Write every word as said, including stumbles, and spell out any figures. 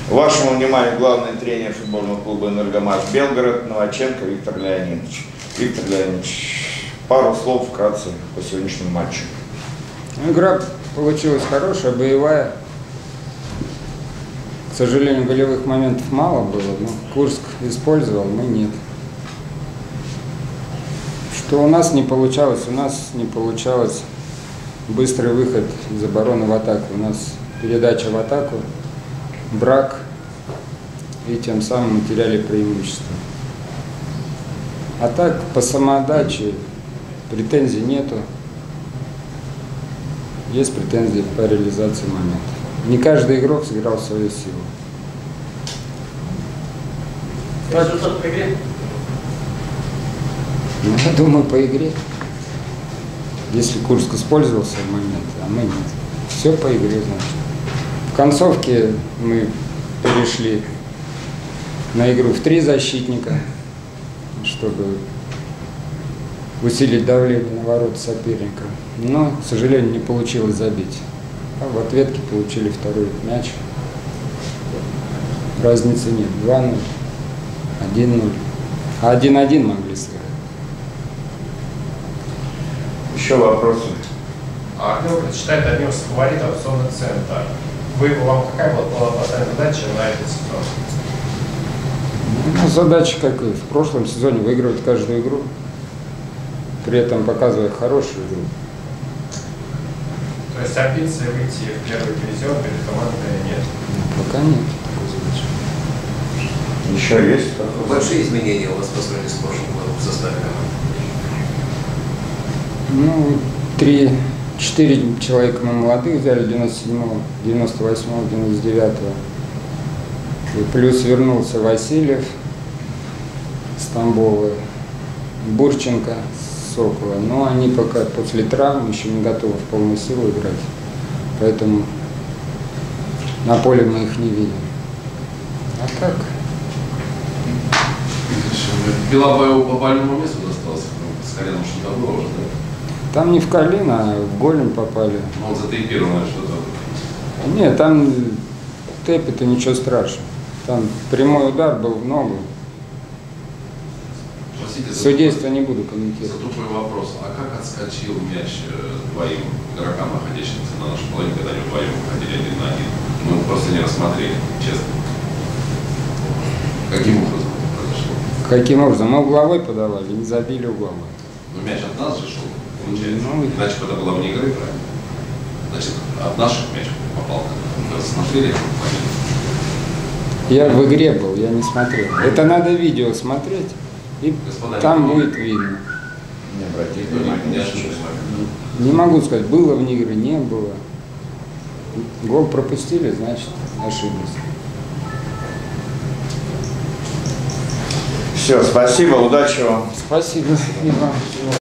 Вашему вниманию главный тренер футбольного клуба «Энергомаш» Белгород Новаченко Виктор Леонидович. Виктор Леонидович, пару слов вкратце по сегодняшнему матчу. Игра получилась хорошая, боевая. К сожалению, голевых моментов мало было, но Курск использовал, мы нет. Что у нас не получалось? У нас не получалось быстрый выход из обороны в атаку. У нас передача в атаку, брак, и тем самым мы теряли преимущество. А так, по самоотдаче претензий нету. Есть претензии по реализации момента. Не каждый игрок сыграл свою силу. Так, Результат по игре? ну, я думаю, по игре. Если Курск использовал свой момент, а мы нет. Все по игре, значит. В концовке мы перешли на игру в три защитника, чтобы усилить давление на ворота соперника. Но, к сожалению, не получилось забить. А в ответке получили второй мяч. Разницы нет. два ноль, один ноль. А один один могли сыграть. Еще вопросы? А Белгород считает одним из фаворитов зоны центра. Вы, вам какая была поставлена задача на этот сезон? Ну, задача, как и в прошлом сезоне, выигрывать каждую игру, при этом показывая хорошую игру. То есть амбиции выйти в первый дивизион перед командой нет? Пока нет такой задачи. Еще есть? Большие изменения у вас по сравнению с прошлым годом в составе команды? Ну, три, четыре человека мы молодых взяли, девяносто седьмого, девяносто восьмого, девяносто девятого. И плюс вернулся Васильев с Тамбова, Бурченко с Сокола. Но они пока после травм еще не готовы в полную силу играть. Поэтому на поле мы их не видим. А так? Белобаеву по больному месту достался, с коленом что-то было уже, да? Там не в колено, а в голень попали. Ну, он затейпировано что-то. Нет, там тэп это ничего страшного. Там прямой удар был в ногу. Простите, за Судейство тупой- не буду За комментировать. тупой вопрос. А как отскочил мяч э, двоим игрокам, находящимся на нашей половине, когда они вдвоем выходили один на один? Мы просто не рассмотрели, честно. Каким образом это произошло? Каким образом? Мы угловой подавали, не забили угловой. Ну, мяч от нас же шел, получается. Ну, Иначе бы это было вне игры, правильно? Значит, от наших мяч попал. Вы рассмотрели этот момент? Я в игре был, я не смотрел. Это надо видео смотреть, и Господа, там не- будет видно. Не обратите Никто не, внимания. не ошибся. Не могу сказать, было вне игры, не было. Гол пропустили, значит, ошиблись. Все, спасибо, удачи вам. Спасибо. И вам.